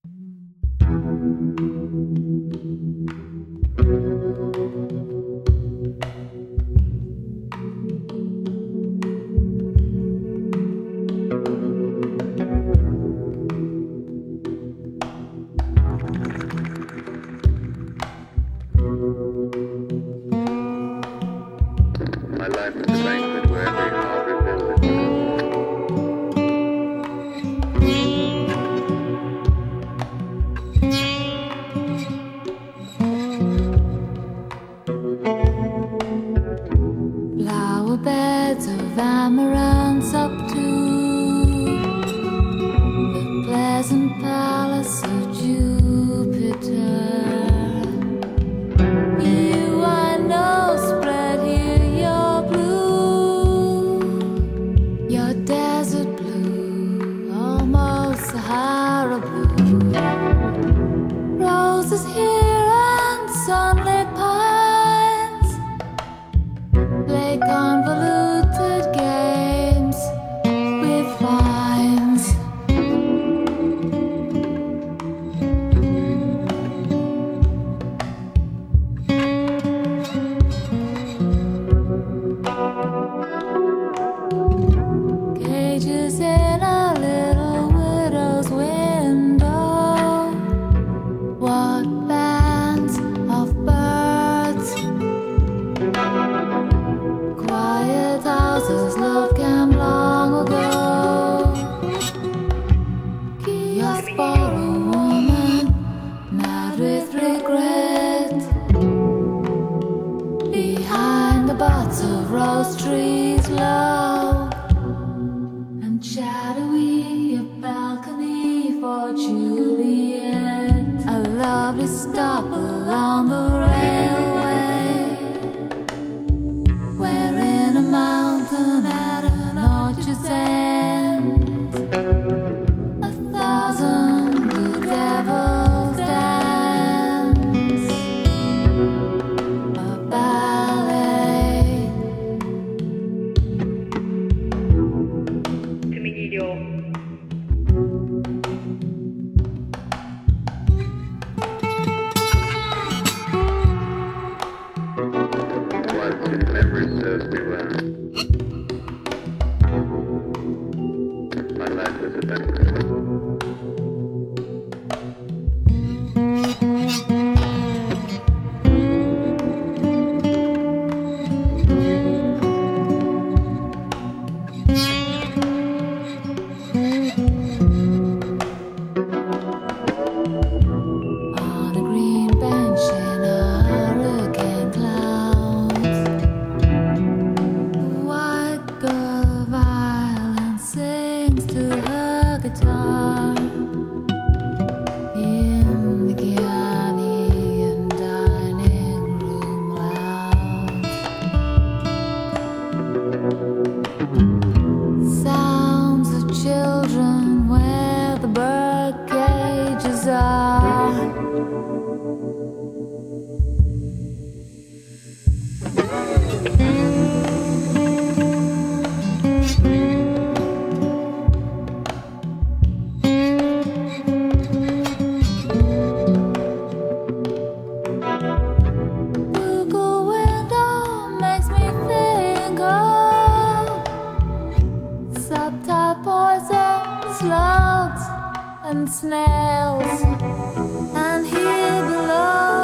My life is a banquet where every heart remembers the flower beds of amaranth up to the pleasant palace of Jupiter. You I know spread here your blue, your desert blue, almost Sahara blue. Roses here and sunlit pines play convoluted games with vines. Cages in a little widow's window. What bands of birds, quiet houses love came long ago. Kiosk for a woman, mad with regret, behind the butts of rose trees low and shadowy, a balcony for Juliet, a lovely stop along the railway, where in a mountain at an orchard's end, a thousand blue devils dance a ballet. once if memory serves me well. My life is a banquet. On a green bench in a hurricane clouds, the white girl violin sings to her guitar in the Chianti and dining room lounge. Sounds of children where the bird cages are. Google window makes me think of subtle poison, slugs and snails, and here below